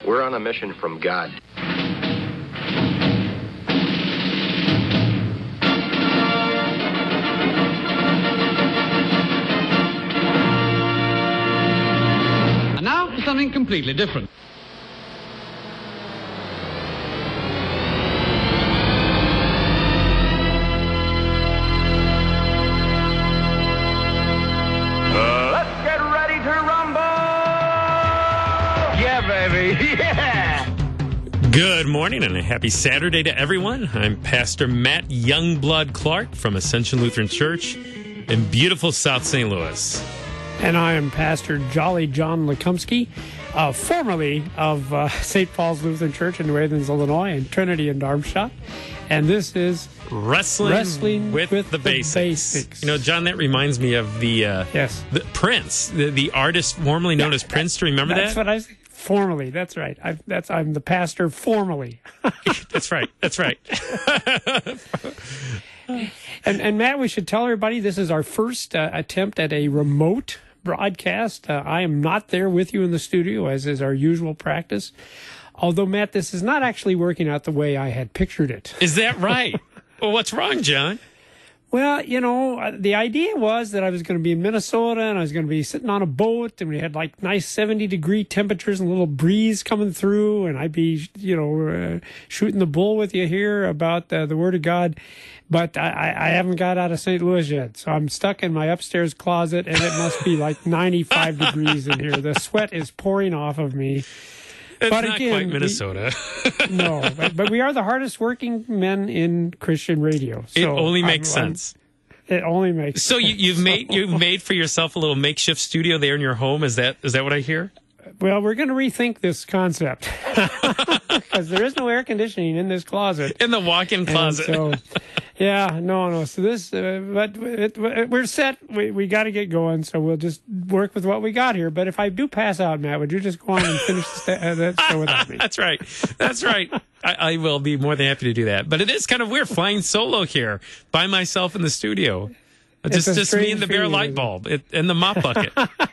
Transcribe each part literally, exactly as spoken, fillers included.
We're on a mission from God. And now for something completely different. Good morning and a happy Saturday to everyone. I'm Pastor Matt Youngblood Clark from Ascension Lutheran Church in beautiful South Saint Louis. And I am Pastor Jolly John Lekumsky, uh, formerly of uh, Saint Paul's Lutheran Church in New Athens, Illinois, and Trinity in Darmstadt. And this is Wrestling, Wrestling with, with the, the basics. Basics. You know, John, that reminds me of the, uh, yes. the Prince, the, the artist formerly known Yeah, as Prince. Do you remember that's that? That's what I said. Formally, that's right. I, that's I'm the pastor formally. That's right. That's right. and and Matt, we should tell everybody this is our first uh, attempt at a remote broadcast. Uh, I am not there with you in the studio, as is our usual practice. Although, Matt, this is not actually working out the way I had pictured it. Is that right? Well, what's wrong, John? Well, you know, the idea was that I was going to be in Minnesota and I was going to be sitting on a boat and we had like nice seventy degree temperatures and a little breeze coming through and I'd be, you know, uh, shooting the bull with you here about uh, the Word of God. But I, I haven't got out of Saint Louis yet. So I'm stuck in my upstairs closet and it must be like ninety-five degrees in here. The sweat is pouring off of me. It's but not again, quite Minnesota. We, no, but, but we are the hardest working men in Christian radio. So it only makes I'm, sense. I'm, it only makes so sense. you, you've made you've made for yourself a little makeshift studio there in your home. Is that is that what I hear? Well, we're going to rethink this concept because there is no air conditioning in this closet. In the walk-in closet. So, yeah, no, no. So this, uh, but it, it, we're set. We we got to get going. So we'll just work with what we got here. But if I do pass out, Matt, would you just go on and finish the st- uh, that show without me? That's right. That's right. I, I will be more than happy to do that. But it is kind of weird flying solo here by myself in the studio. It's just just me and the bare light bulb it, and the mop bucket.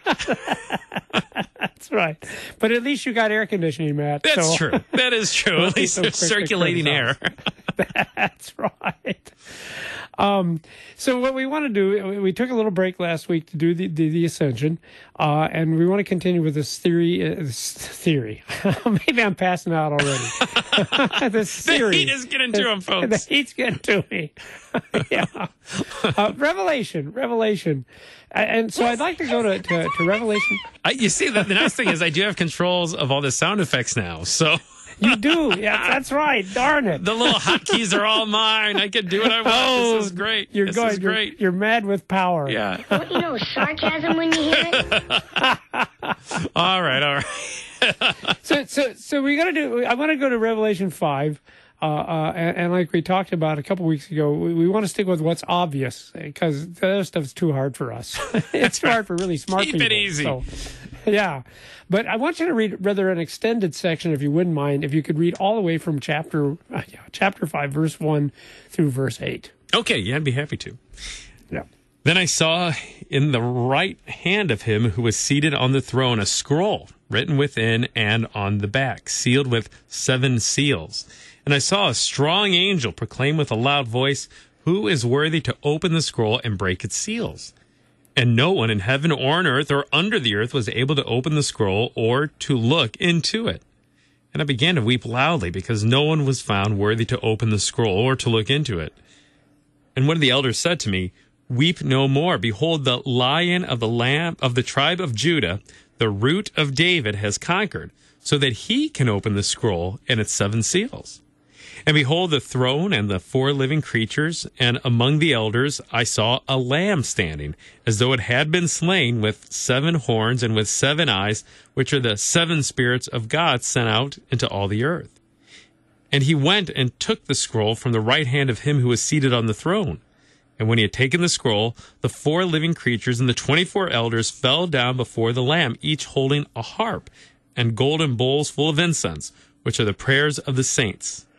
That's right. But at least you got air conditioning, Matt. That's so. true. That is true. At least there's circulating air. That's right. Um, so what we want to do, we took a little break last week to do the, the, the Ascension, uh, and we want to continue with this theory. Uh, this theory. Maybe I'm passing out already. This theory. The heat is getting to him, folks. The heat's getting to me. Yeah. Uh, Revelation. Revelation. And so I'd like to go to, to, to Revelation. I, you see, the, the nice thing is I do have controls of all the sound effects now, so... You do. Yeah, that's right. Darn it. The little hotkeys are all mine. I can do what I want. Oh, this is great. You're this going, is great. You're, you're mad with power. Yeah. Don't you know sarcasm when you hear it? all right, all right. so, so, so we got to do. I want to go to Revelation five, uh, uh, and, and like we talked about a couple weeks ago, we, we want to stick with what's obvious because the other stuff's too hard for us. It's too hard for really smart Keep people. Keep it easy. So, yeah. But I want you to read rather an extended section, if you wouldn't mind, if you could read all the way from chapter uh, yeah, chapter five, verse one through verse eight. Okay, yeah, I'd be happy to. Yeah. Then I saw in the right hand of him who was seated on the throne a scroll written within and on the back, sealed with seven seals. And I saw a strong angel proclaim with a loud voice, "Who is worthy to open the scroll and break its seals?" And no one in heaven or on earth or under the earth was able to open the scroll or to look into it. And I began to weep loudly because no one was found worthy to open the scroll or to look into it. And one of the elders said to me, "Weep no more. Behold, the Lion of the Lamb of the tribe of Judah, the Root of David, has conquered, so that he can open the scroll and its seven seals." And behold, the throne and the four living creatures, and among the elders I saw a lamb standing, as though it had been slain, with seven horns and with seven eyes, which are the seven spirits of God sent out into all the earth. And he went and took the scroll from the right hand of him who was seated on the throne. And when he had taken the scroll, the four living creatures and the twenty-four elders fell down before the Lamb, each holding a harp and golden bowls full of incense, which are the prayers of the saints.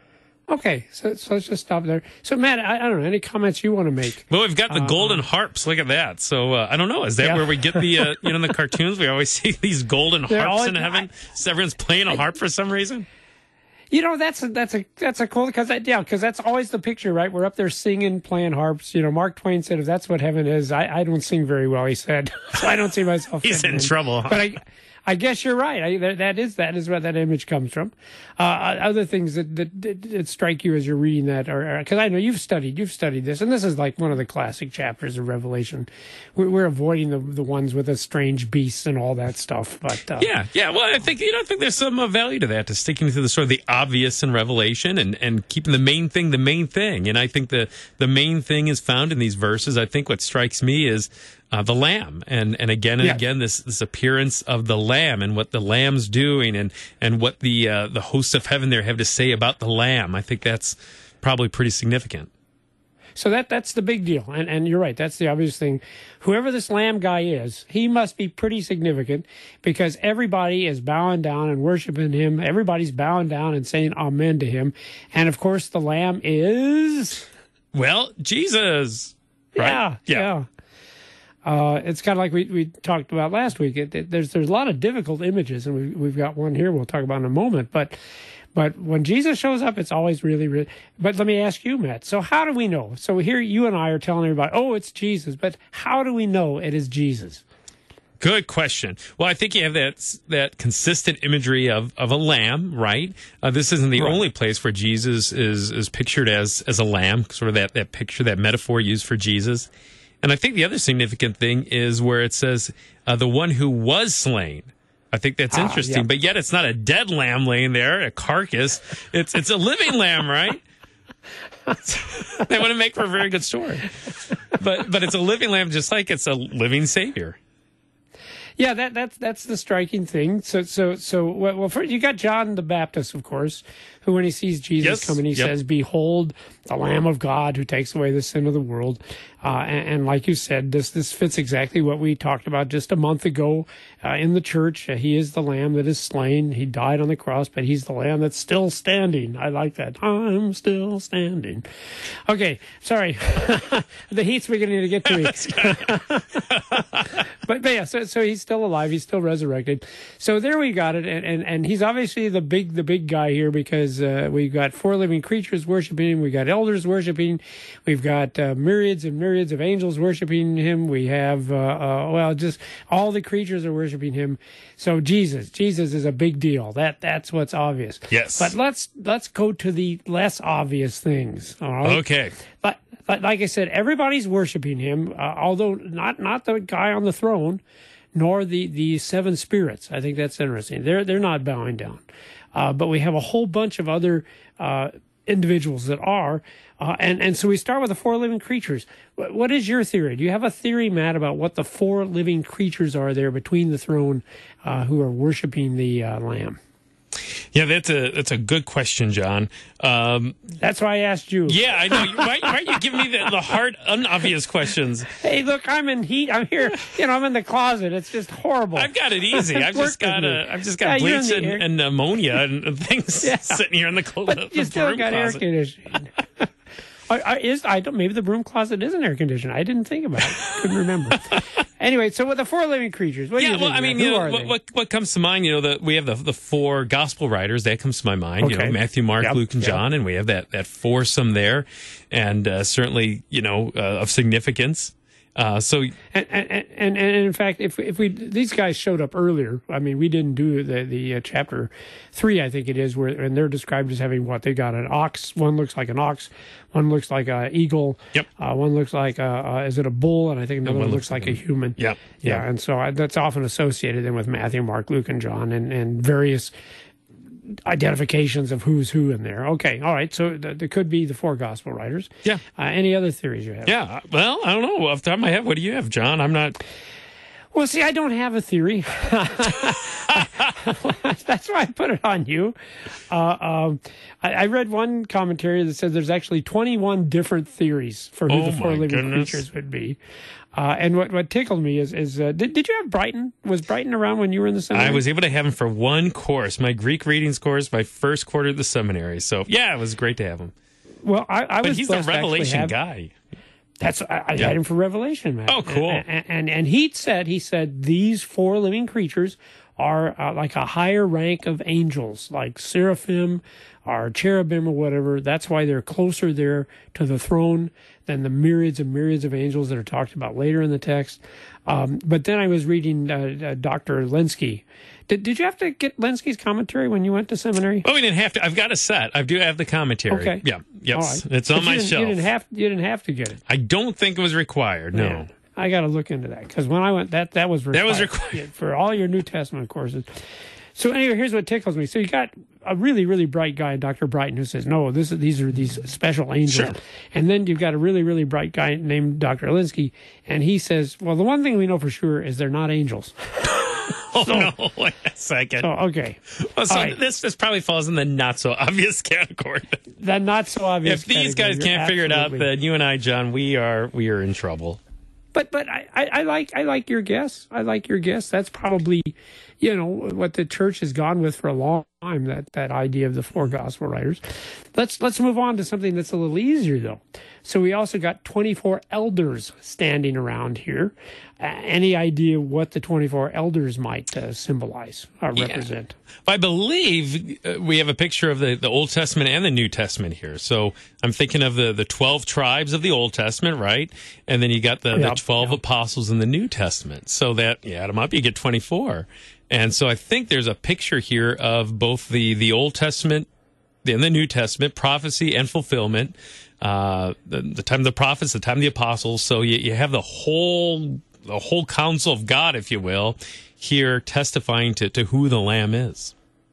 Okay, so, so let's just stop there. So, Matt, I, I don't know, any comments you want to make? Well, we've got the Uh, golden harps. Look at that. So uh, I don't know. Is that Yeah. where we get the uh, you know in the cartoons? We always see these golden They're harps all- in heaven. So everyone's playing a harp for some reason. You know, that's a, that's a that's a cool because yeah, because that's always the picture, right? We're up there singing, playing harps. You know, Mark Twain said, "If that's what heaven is, I, I don't sing very well." He said, so I don't see myself. He's fitting in trouble. Huh? But I, I guess you're right. I, that, that is that is where that image comes from. Uh, other things that, that, that, that strike you as you're reading that, or because I know you've studied you've studied this, and this is like one of the classic chapters of Revelation. We're, we're avoiding the the ones with the strange beasts and all that stuff. But uh, Yeah, yeah. Well, I think you know, I think there's some uh, value to that, to sticking to the sort of the obvious in Revelation and, and keeping the main thing the main thing. And I think the the main thing is found in these verses. I think what strikes me is uh, the Lamb, and and again and Yes. again this this appearance of the Lamb and what the Lamb's doing, and and what the uh, the hosts of heaven there have to say about the Lamb. I think that's probably pretty significant. So that that's the big deal, and and you're right. That's the obvious thing. Whoever this Lamb guy is, he must be pretty significant because everybody is bowing down and worshiping him. Everybody's bowing down and saying amen to him, and of course the Lamb is Well, Jesus, right? yeah yeah. Uh, it's kind of like we, we talked about last week. It, it, there's there's a lot of difficult images, and we, we've got one here we'll talk about in a moment. But but when Jesus shows up, it's always really, really. But let me ask you, Matt. So how do we know? So here you and I are telling everybody, oh, it's Jesus. But how do we know it is Jesus? Good question. Well, I think you have that that consistent imagery of, of a lamb, right? Uh, this isn't the Right. only place where Jesus is is pictured as as a lamb, sort of that, that picture, that metaphor used for Jesus. And I think the other significant thing is where it says uh, the one who was slain. I think that's Ah, interesting, yeah. but yet it's not a dead lamb laying there, a carcass. It's it's a living lamb, right? That wouldn't make for a very good story. But but it's a living lamb, just like it's a living Savior. Yeah, that that's that's the striking thing. So so so well, well first you got John the Baptist, of course, who when he sees Jesus Yes, coming, he yep. says, "Behold, the Lamb of God who takes away the sin of the world." Uh, and, and like you said, this this fits exactly what we talked about just a month ago uh, in the church. Uh, he is the Lamb that is slain. He died on the cross, but he's the Lamb that's still standing. I like that. I'm still standing. Okay, sorry, the heat's beginning to get to me. But, but yeah, so so he's still alive. He's still resurrected. So there we got it, and and, and he's obviously the big the big guy here because uh, we've got four living creatures worshiping him. We got elders worshiping. We've got uh, myriads and myriads of angels worshiping him. We have uh, uh, well, just all the creatures are worshiping him. So Jesus, Jesus is a big deal. That that's what's obvious. Yes. But let's let's go to the less obvious things. All right. Okay. But, but like I said, everybody's worshiping him, uh, although not not the guy on the throne, nor the, the seven spirits. I think that's interesting. They're they're not bowing down, uh, but we have a whole bunch of other uh, individuals that are, uh, and and so we start with the four living creatures. What, what is your theory? Do you have a theory, Matt, about what the four living creatures are there between the throne, uh, who are worshiping the uh, Lamb? Yeah, that's a that's a good question, John. Um, That's why I asked you. yeah, I know. Why, why are you giving me the, the hard, unobvious questions? Hey, look, I'm in heat. I'm here. You know, I'm in the closet. It's just horrible. I've got it easy. I've Work just got with a, me. I've just got Yeah, you're in bleach the and, air- and ammonia and, and things Yeah. sitting here in the cold. But you the still broom got air closet. conditioning. I, I, is I don't maybe the broom closet isn't air conditioned. I didn't think about it. Couldn't remember. Anyway, so with the four living creatures, what do Yeah, you well, think? I mean, Matt? you Who know, are what, they? what what comes to mind? You know, the we have the the four gospel writers. That comes to my mind. You Okay. know, Matthew, Mark, Yep, Luke, and yep. John, and we have that that foursome there, and uh, certainly, you know, uh, of significance. Uh, so And, and, and, and in fact, if if we these guys showed up earlier, I mean, we didn't do the the uh, chapter three, I think it is, where and they're described as having what they got an ox. One looks like an ox, one looks like a eagle. Yep. Uh, one looks like a, uh, is it a bull? And I think another one one looks looks like a human. Yep. Yeah, Yep. and so I, that's often associated then with Matthew, Mark, Luke, and John, and and various identifications of who's who in there. Okay, all right. So th- there could be the four gospel writers. Yeah. Uh, any other theories you have? yeah, well, I don't know off the top of my head. What do you have, John? I'm not. Well, see, I don't have a theory. That's why I put it on you. Uh, um, I, I read one commentary that said there's actually twenty-one different theories for who Oh, the four my living goodness. creatures would be. Uh, and what, what tickled me is, is uh, did, did you have Brighton? Was Brighton around when you were in the seminary? I was able to have him for one course, my Greek readings course, my first quarter of the seminary. So, yeah, it was great to have him. Well, I, I But was he's the blessed to actually Revelation have- guy. That's I, I Yeah. had him for Revelation, man. Oh, cool. And and, and he said he said these four living creatures are uh, like a higher rank of angels, like seraphim or cherubim or whatever. That's why they're closer there to the throne than the myriads and myriads of angels that are talked about later in the text. Um, but then I was reading uh, uh, Doctor Lenski. Did Did you have to get Lenski's commentary when you went to seminary? Oh, we didn't have to. I've got a set. I do have the commentary. Okay. Yeah. Yes. All right. It's on But my you didn't, shelf. You didn't have you didn't have to get it. I don't think it was required. No. Man, I got to look into that because when I went, that that was required, That was required. Yeah, for all your New Testament courses. So anyway, here's what tickles me. So you got a really really bright guy, Doctor Brighton, who says, "No, this is these are these special angels," Sure. and then you've got a really really bright guy named Doctor Alinsky, and he says, "Well, the one thing we know for sure is they're not angels." Oh, no. Wait a second. So okay, well, so all right. this, this probably falls in the not so obvious category. that not so obvious. If these category, guys you're can't figure it out, absolutely- then you and I, John, we are we are in trouble. But but I, I, I like I like your guess. I like your guess. That's probably, you know, what the church has gone with for a long time. That that idea of the four gospel writers. Let's let's move on to something that's a little easier though. So we also got twenty-four elders standing around here. Uh, any idea what the twenty-four elders might uh, symbolize or represent? I believe uh, we have a picture of the, the Old Testament and the New Testament here. So I'm thinking of the, the twelve tribes of the Old Testament, right? And then you got the, the Yep, twelve yep. apostles in the New Testament. So that, you add them up, you get twenty-four. And so I think there's a picture here of both the, the Old Testament and the New Testament, prophecy and fulfillment, uh, the, the time of the prophets, the time of the apostles. So you, you have the whole the whole counsel of God, if you will, here testifying to, to who the Lamb is.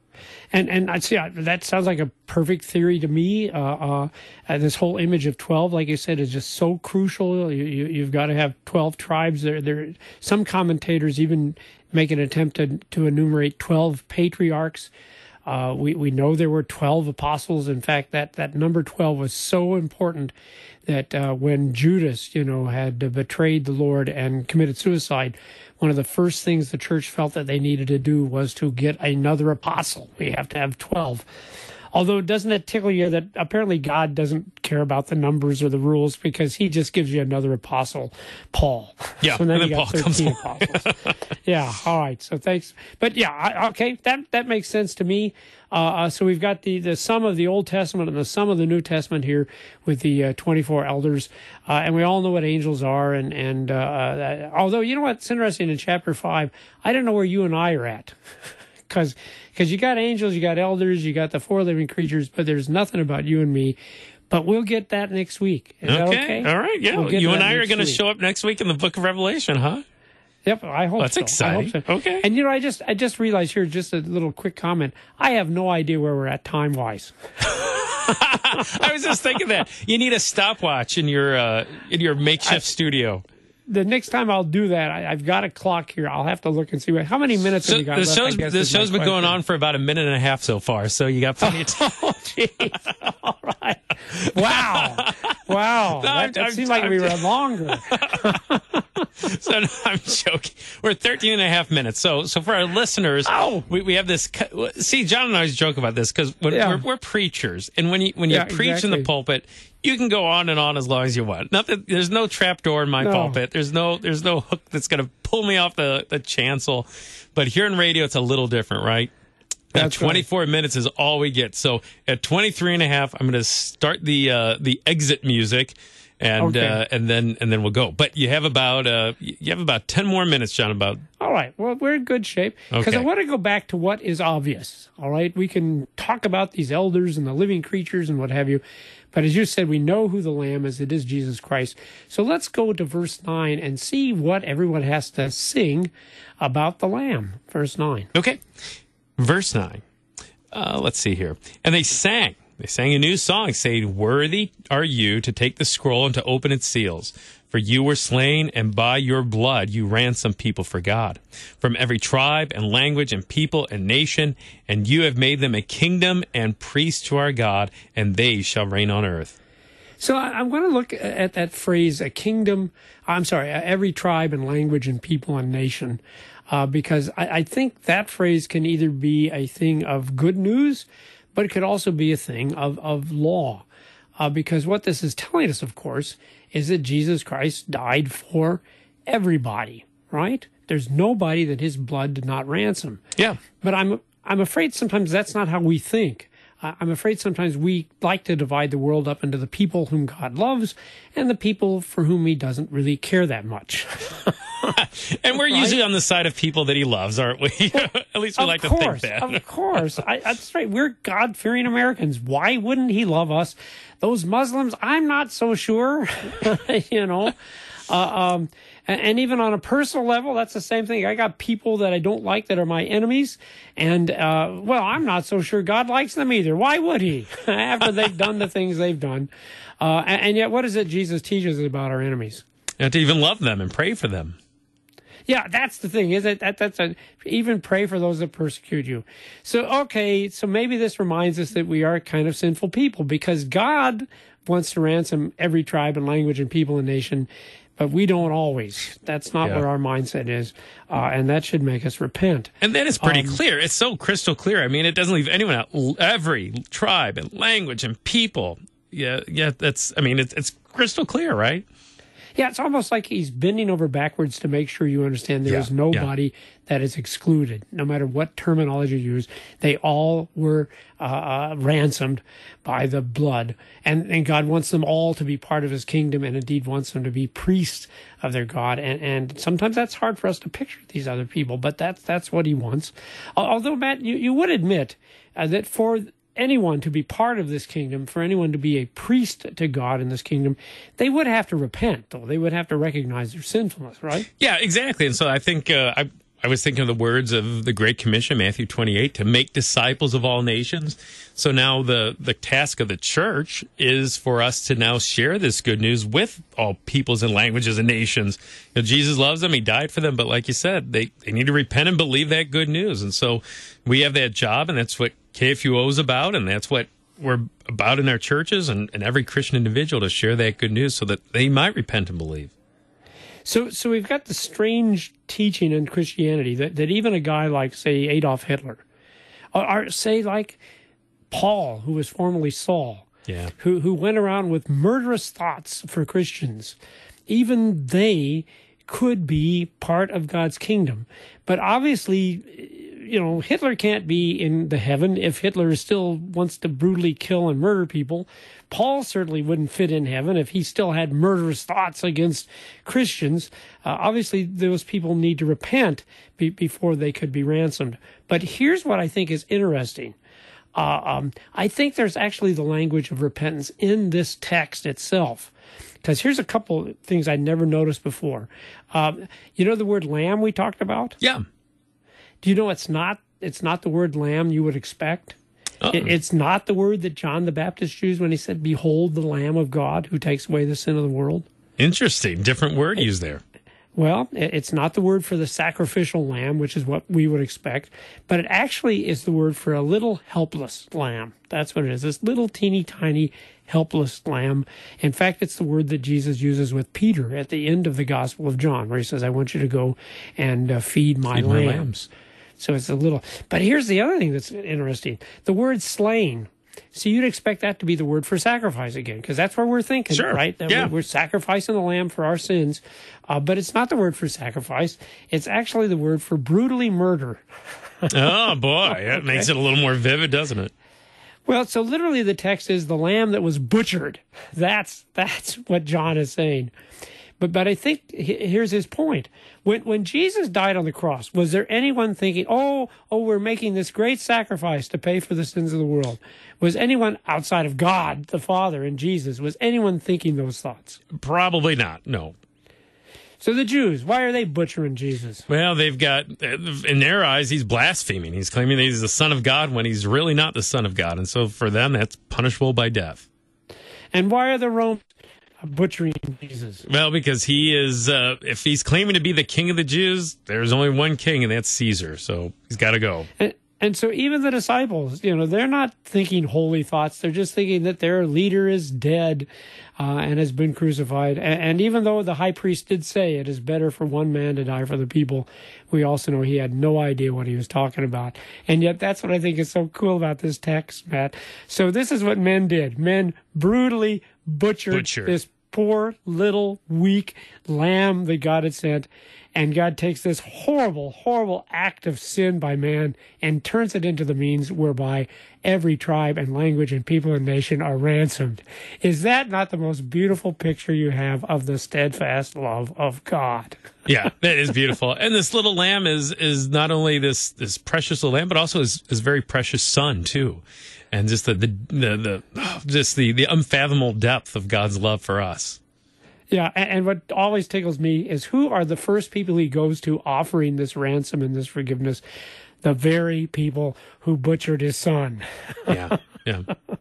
And and I see uh, that sounds like a perfect theory to me. Uh, uh, uh, this whole image of twelve, like you said, is just so crucial. You, you, you've got to have twelve tribes. There, there. Some commentators even make an attempt to, to enumerate twelve patriarchs. Uh, we we know there were twelve apostles. In fact, that that number twelve was so important that uh, when Judas, you know, had uh, betrayed the Lord and committed suicide, one of the first things the church felt that they needed to do was to get another apostle. We have to have twelve. Although, doesn't it tickle you that apparently God doesn't care about the numbers or the rules because he just gives you another apostle, Paul. Yeah, so then and you then got Paul comes thirteen along. apostles. Yeah, all right. So thanks. But yeah, I, okay, that that makes sense to me. Uh, uh, so we've got the, the sum of the Old Testament and the sum of the New Testament here with the uh, twenty-four elders. Uh, and we all know what angels are. And, and uh, uh, although, you know what's interesting in chapter five, I don't know where you and I are at. Because because you got angels, you got elders, you got the four living creatures, but there's nothing about you and me. But we'll get that next week. Is that okay? All right. Yeah. We'll get you to and that I are next going to week. show up next week in the book of Revelation, huh? Yep, I hope That's so. exciting. I hope so. Okay. And you know, I just I just realized here, just a little quick comment. I have no idea where we're at time wise. I was just thinking that you need a stopwatch in your uh, in your makeshift studio. The next time I'll do that, I, I've got a clock here. I'll have to look and see what, how many minutes So have we got the left. I show's guess the is my show's been going question. on for about a minute and a half so far, so you got plenty of time. Oh, jeez. All right. Wow. Wow. No, that I'm- that I'm- seemed like I'm we were just- longer. So no, I'm joking. We're at thirteen and a half minutes. So so for our listeners, Ow. we, we have this. cu- See, John and I always joke about this because when Yeah. we're, we're preachers, and when you when you Yeah, preach in exactly. the pulpit, you can go on and on as long as you want. Nothing. There's no trap door in my No. pulpit. There's no there's no hook that's going to pull me off the the chancel. But here in radio, it's a little different, right? At That's right. twenty-four minutes is all we get. So at twenty-three and a half, I'm going to start the uh, the exit music, and Okay. uh, and then and then we'll go. But you have about uh, you have about ten more minutes, John. About All right. Well, we're in good shape because Okay. I want to go back to what is obvious. All right. We can talk about these elders and the living creatures and what have you. But as you said, we know who the Lamb is. It is Jesus Christ. So let's go to verse nine and see what everyone has to sing about the Lamb. Verse nine. okay, verse nine. Uh, let's see here. And they sang. They sang a new song, saying, "Worthy are you to take the scroll and to open its seals. For you were slain, and by your blood you ransomed people for God, from every tribe and language and people and nation, and you have made them a kingdom and priests to our God, and they shall reign on earth. So I- I'm going to look at that phrase, a kingdom, I'm sorry, every tribe and language and people and nation, uh, because I, I think that phrase can either be a thing of good news, but it could also be a thing of, of law. Uh, because what this is telling us, of course, is that Jesus Christ died for everybody, right? There's nobody that his blood did not ransom. Yeah. But I'm I'm afraid sometimes that's not how we think. Uh, I'm afraid sometimes we like to divide the world up into the people whom God loves and the people for whom he doesn't really care that much. And we're Right? usually on the side of people that he loves, aren't we? At least we Of like course, to think that. of course. I, that's right. We're God-fearing Americans. Why wouldn't he love us? Those Muslims, I'm not so sure. you know, uh, um, and, and even on a personal level, that's the same thing. I got people that I don't like that are my enemies, and uh, well, I'm not so sure God likes them either. Why would he? After they've done the things they've done, uh, and, and yet, what is it Jesus teaches us about our enemies? You have to even love them and pray for them. Yeah, that's the thing, is it? That, that's a, even pray for those that persecute you. So, okay, so maybe this reminds us that we are kind of sinful people because God wants to ransom every tribe and language and people and nation, but we don't always. That's not Yeah. where our mindset is, uh, and that should make us repent. And then it's pretty Um, clear. It's so crystal clear. I mean, it doesn't leave anyone out. L- Every tribe and language and people. Yeah, yeah. That's. I mean, it's it's crystal clear, right? Yeah, it's almost like he's bending over backwards to make sure you understand there Yeah, is nobody that is excluded, no matter what terminology you use. They all were uh, uh, ransomed by the blood. And, and God wants them all to be part of his kingdom and indeed wants them to be priests of their God. And, and sometimes that's hard for us to picture these other people, but that's, that's what he wants. Although, Matt, you, you would admit uh, that for anyone to be part of this kingdom, for anyone to be a priest to God in this kingdom, they would have to repent, though. They would have to recognize their sinfulness, right? Yeah, exactly. And so I think uh, I I was thinking of the words of the Great Commission, Matthew twenty-eight, to make disciples of all nations. So now the, the task of the church is for us to now share this good news with all peoples and languages and nations. You know, Jesus loves them. He died for them. But like you said, they, they need to repent and believe that good news. And so we have that job, and that's what K F U O is about, and that's what we're about in our churches and, and every Christian individual, to share that good news so that they might repent and believe. So, so we've got the strange teaching in Christianity that, that even a guy like, say, Adolf Hitler, or, or say like Paul, who was formerly Saul, Yeah. who who went around with murderous thoughts for Christians, even they could be part of God's kingdom. But obviously, you know, Hitler can't be in the heaven if Hitler still wants to brutally kill and murder people. Paul certainly wouldn't fit in heaven if he still had murderous thoughts against Christians. Uh, obviously, those people need to repent be- before they could be ransomed. But here's what I think is interesting. Uh, um, I think there's actually the language of repentance in this text itself. Because here's a couple of things I'd never noticed before. Um, you know the word lamb we talked about? Yeah. Do you know it's not it's not the word lamb you would expect? It, it's not the word that John the Baptist used when he said, "Behold the Lamb of God who takes away the sin of the world." Interesting. Different word used there. Well, it, it's not the word for the sacrificial lamb, which is what we would expect, but it actually is the word for a little helpless lamb. That's what it is. This little teeny tiny helpless lamb. In fact, it's the word that Jesus uses with Peter at the end of the Gospel of John, where he says, "I want you to go and uh, feed my Feed my lambs." lambs. So it's a little, but here's the other thing that's interesting. The word slain. So you'd expect that to be the word for sacrifice again, because that's where we're thinking, Sure. right? That Yeah. we're, we're sacrificing the lamb for our sins. Uh, but it's not the word for sacrifice. It's actually the word for brutally murder. Oh, boy. That makes it a little more vivid, doesn't it? Well, so literally the text is the lamb that was butchered. That's that's what John is saying. But but I think he- here's his point. When when Jesus died on the cross, was there anyone thinking, oh, oh, we're making this great sacrifice to pay for the sins of the world? Was anyone outside of God, the Father, and Jesus, was anyone thinking those thoughts? Probably not. No. So the Jews, why are they butchering Jesus? Well, they've got, in their eyes, he's blaspheming. He's claiming that he's the Son of God when he's really not the Son of God. And so for them, that's punishable by death. And why are the Romans butchering Jesus? Well, because he is, uh, if he's claiming to be the king of the Jews, there's only one king, and that's Caesar. So he's got to go. And, and so even the disciples, you know, they're not thinking holy thoughts. They're just thinking that their leader is dead uh, and has been crucified. And, and even though the high priest did say it is better for one man to die for the people, we also know he had no idea what he was talking about. And yet that's what I think is so cool about this text, Matt. So this is what men did. Men brutally butchered Butcher. this poor little weak lamb that God had sent. And God takes this horrible, horrible act of sin by man and turns it into the means whereby every tribe and language and people and nation are ransomed. Is that not the most beautiful picture you have of the steadfast love of God? Yeah, that is beautiful. And this little lamb is is not only this this precious little lamb, but also his, his very precious son too. And just the the the, the oh, just the, the unfathomable depth of God's love for us. Yeah, and, and what always tickles me is who are the first people he goes to offering this ransom and this forgiveness? The very people who butchered his son. Yeah, yeah.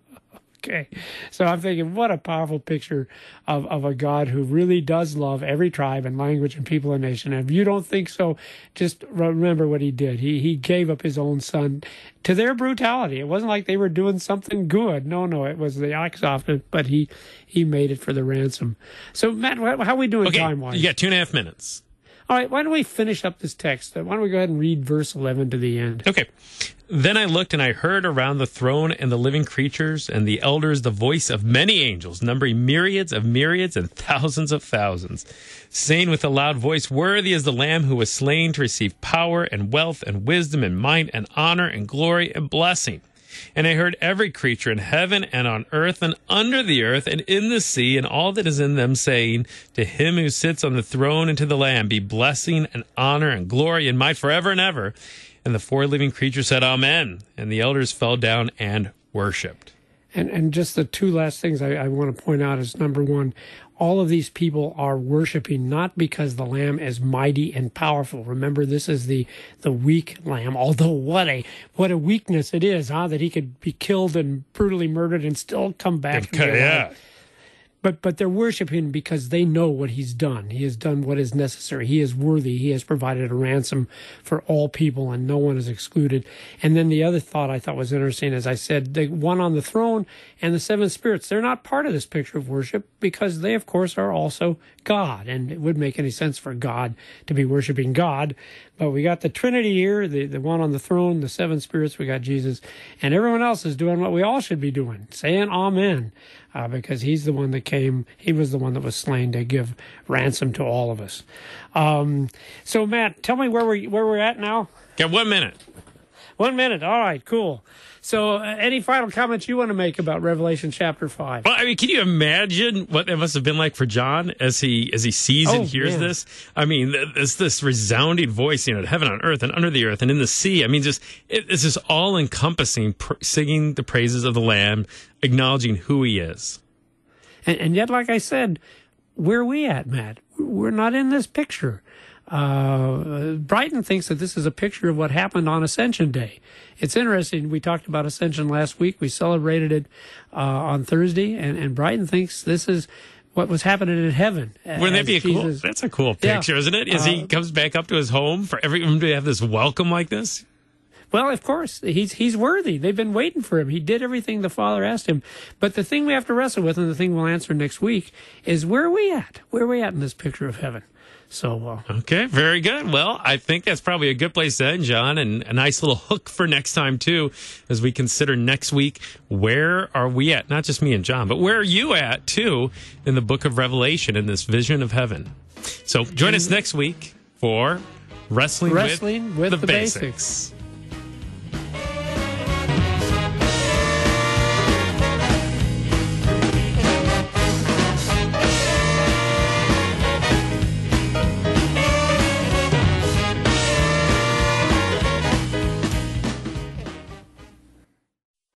Okay, so I'm thinking, what a powerful picture of, of a God who really does love every tribe and language and people and nation. And if you don't think so, just remember what he did. He he gave up his own son to their brutality. It wasn't like they were doing something good. No, no, it was the opposite, but he, he made it for the ransom. So, Matt, how are we doing Okay, time-wise? you got two and a half minutes. All right, why don't we finish up this text? Why don't we go ahead and read verse eleven to the end? Okay. Then I looked, and I heard around the throne and the living creatures and the elders the voice of many angels, numbering myriads of myriads and thousands of thousands, saying with a loud voice, "Worthy is the Lamb who was slain to receive power and wealth and wisdom and might and honor and glory and blessing." And I heard every creature in heaven and on earth and under the earth and in the sea and all that is in them saying, "To him who sits on the throne and to the Lamb be blessing and honor and glory and might forever and ever." And the four living creatures said, "Amen." And the elders fell down and worshipped. And and just the two last things I, I want to point out is, number one, all of these people are worshiping not because the Lamb is mighty and powerful. Remember, this is the the weak Lamb. Although what a what a weakness it is, huh? That he could be killed and brutally murdered and still come back. Okay, and be alive. yeah. But but they're worshiping because they know what he's done. He has done what is necessary. He is worthy. He has provided a ransom for all people, and no one is excluded. And then the other thought I thought was interesting, as I said, the one on the throne and the seven spirits, they're not part of this picture of worship because they, of course, are also God. And it wouldn't make any sense for God to be worshiping God. But we got the Trinity here, the, the one on the throne, the seven spirits, we got Jesus, and everyone else is doing what we all should be doing, saying amen, uh, because he's the one that came, he was the one that was slain to give ransom to all of us. Um, so, Matt, tell me where we're, where we're at now. Got one minute. One minute. All right, cool. So uh, any final comments you want to make about Revelation chapter five? Well, I mean, can you imagine what it must have been like for John as he as he sees Oh, and hears man. this? I mean, th- this this resounding voice, you know, heaven on earth and under the earth and in the sea. I mean, just it, this is all encompassing, pr- singing the praises of the Lamb, acknowledging who he is. And, and yet, like I said, where are we at, Matt? We're not in this picture. Uh, Brighton thinks that this is a picture of what happened on Ascension Day. It's interesting. We talked about Ascension last week. We celebrated it uh, on Thursday, and, and Brighton thinks this is what was happening in heaven. Wouldn't that be a cool? Jesus- That's a cool Yeah. picture, isn't it? As he Uh, comes back up to his home for everyone to have this welcome like this. Well, of course, he's he's worthy. They've been waiting for him. He did everything the Father asked him. But the thing we have to wrestle with, and the thing we'll answer next week, is where are we at? Where are we at in this picture of heaven? So, uh, Okay, very good. Well, I think that's probably a good place to end, John, and a nice little hook for next time, too, as we consider next week, where are we at? Not just me and John, but where are you at, too, in the book of Revelation, in this vision of heaven? So join us next week for Wrestling, Wrestling with the, the basics. Basics.